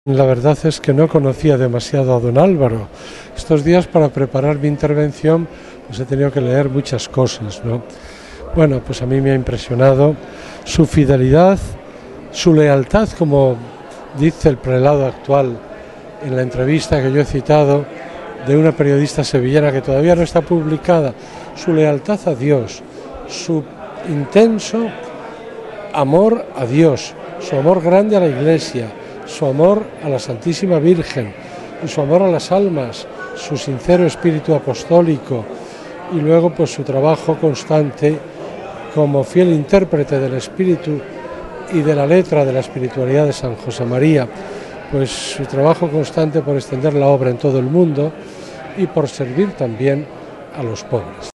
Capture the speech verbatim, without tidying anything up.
La verdad es que no conocía demasiado a don Álvaro. Estos días, para preparar mi intervención, pues he tenido que leer muchas cosas, ¿no? Bueno, pues a mí me ha impresionado su fidelidad, su lealtad, como dice el prelado actual en la entrevista que yo he citado de una periodista sevillana que todavía no está publicada, su lealtad a Dios, su intenso amor a Dios, su amor grande a la Iglesia, su amor a la Santísima Virgen y su amor a las almas, su sincero espíritu apostólico y luego pues su trabajo constante como fiel intérprete del espíritu y de la letra de la espiritualidad de San José María, pues su trabajo constante por extender la obra en todo el mundo y por servir también a los pobres.